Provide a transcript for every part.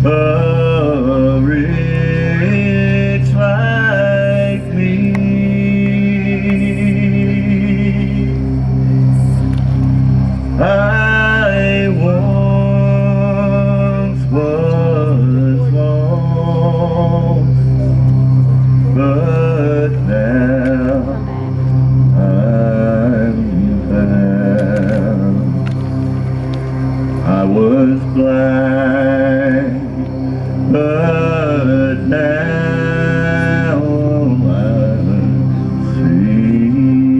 a rich like me. I once was lost, but now I'm found. I was blind, but now I see.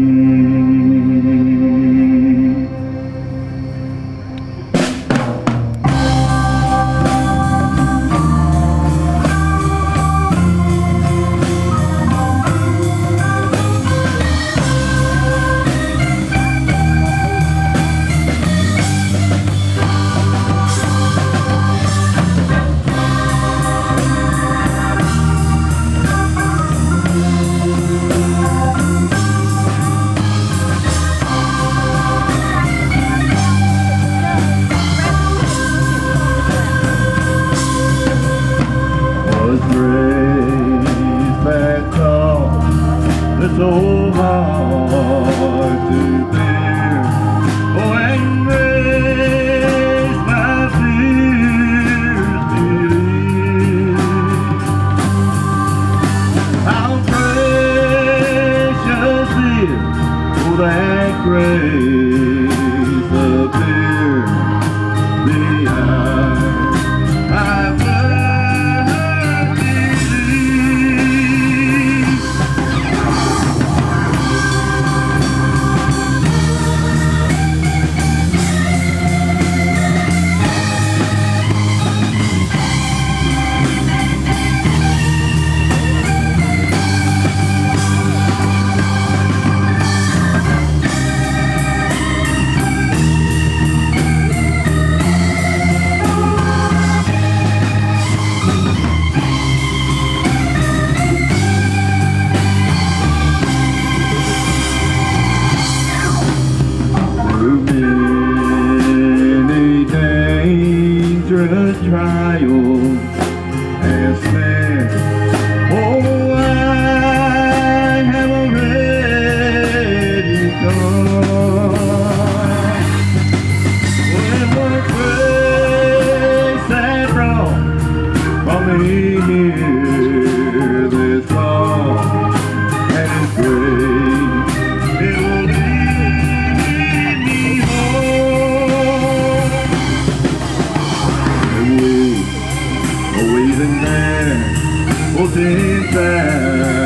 Raised back tall, it's so hard to bear. Oh, and raise my fears believe. How precious is that grace appear behind my trials and snares. Oh, I have already gone. When what grace that brought me here this long, and His grace, it will lead me home. Waiting there, oh, since